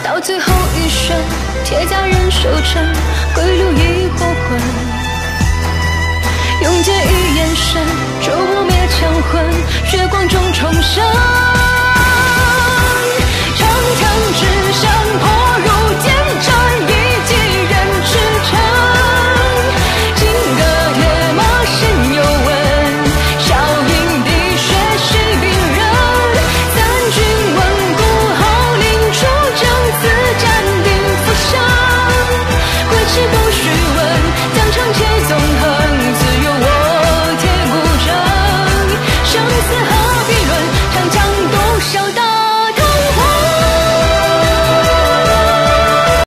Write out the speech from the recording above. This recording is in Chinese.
到最后一瞬，铁甲人守城，归路已黄昏。用剑一眼神，灼破灭强魂，血光中重生。